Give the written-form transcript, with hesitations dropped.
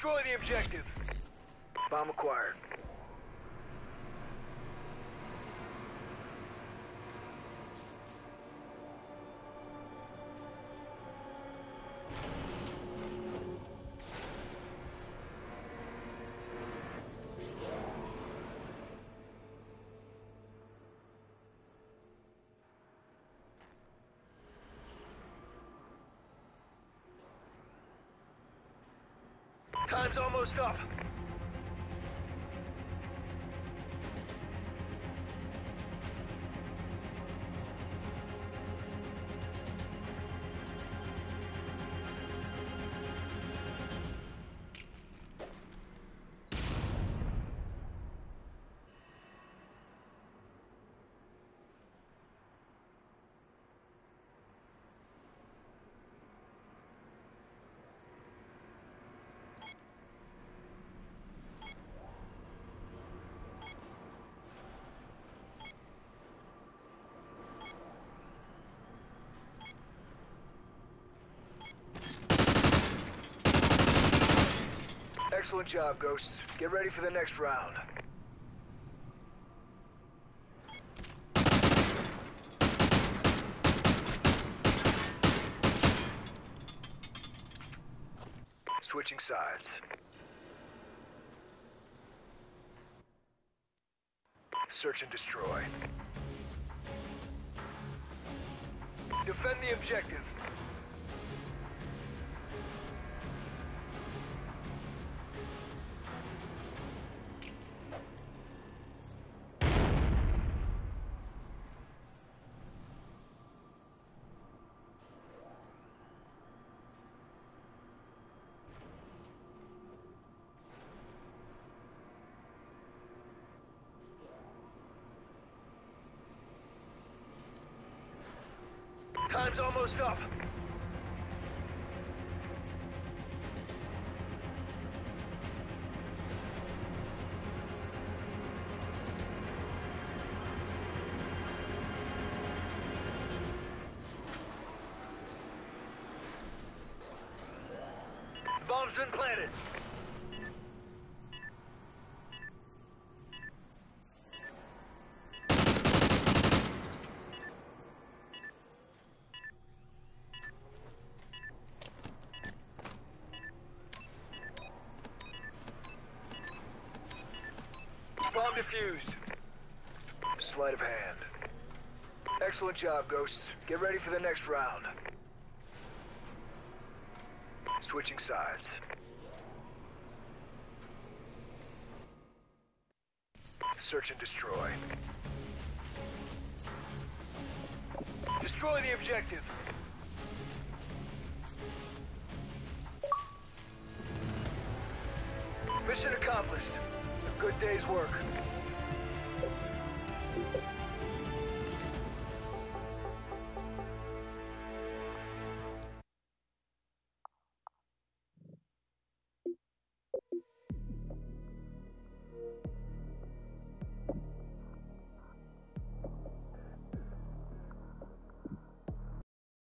Destroy the objective. Bomb acquired. Time's almost up. Excellent job, Ghosts. Get ready for the next round. Switching sides. Search and destroy. Defend the objective. Time's almost up. Bomb's been planted. Bomb defused. Sleight of hand. Excellent job, Ghosts. Get ready for the next round. Switching sides. Search and destroy. Destroy the objective. Mission accomplished. A good day's work.